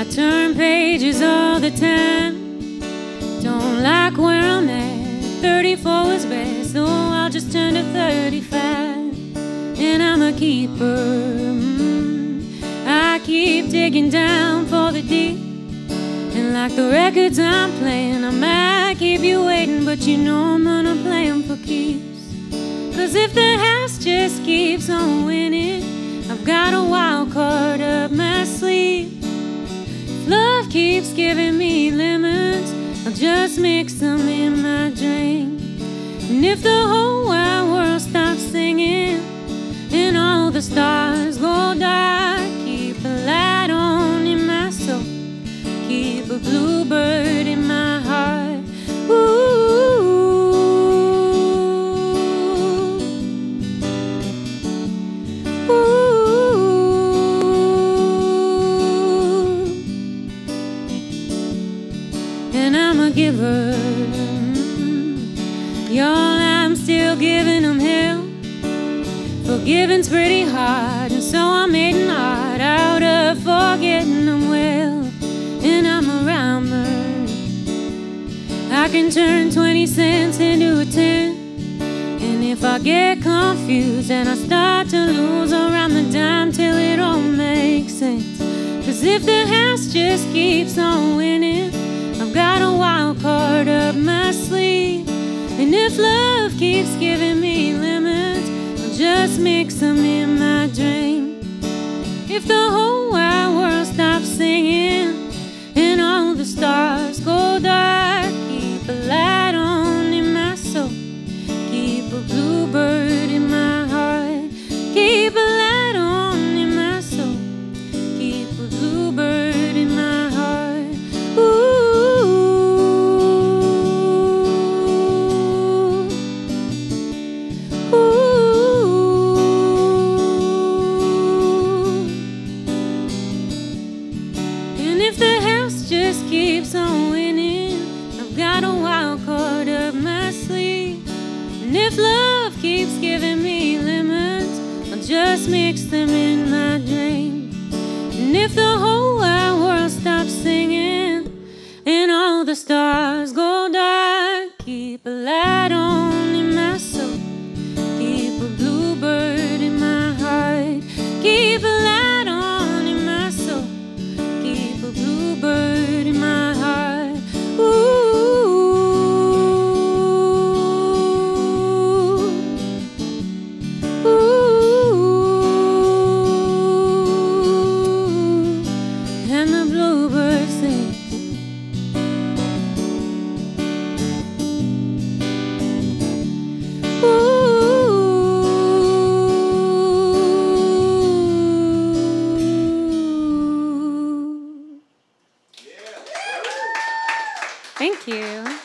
turn pages all the time. Don't like where I'm at. 34 is best, so I'll just turn to 35. And I'm a keeper. I keep digging down for the deep. And like the records I'm playing, I might keep you waiting, but you know I'm gonna play them for keeps. 'Cause if the house just keeps on winning, I've got a wild card up my sleeve. If love keeps giving me lemons, I'll just mix them in my drink. And if the whole wide world stops singing and all the stars go dark, keep a light on in my soul, keep a bluebird in my heart. Ooh. And I'm a giver. Y'all, I'm still giving them hell. Forgiving's pretty hard, and so I made an art out of forgetting them well. And I'm a rhymer. I can turn 20 cents into a 10. And if I get confused and I start to lose around the dime till it all makes sense. 'Cause if the house just keeps on winning, I've got a wild card up my sleeve. And if love keeps giving me lemons, I'll just mix them in my drink. If the whole wide world stops singing and all the stars go dark, keep a light on in my soul, keep a bluebird in my heart, keep a light on in my soul, keep a bluebird in my heart. Ooh. Just keeps on winning, I've got a wild card up my sleeve. And if love keeps giving me lemons, I'll just mix them in my drink. And if the whole wide world stops singing and all the stars go dark, keep a light on in my soul, keep a bluebird in my heart, keep a light on in my soul, keep a bluebird in my heart. Ooh. Ooh. And the bluebird sings. Thank you.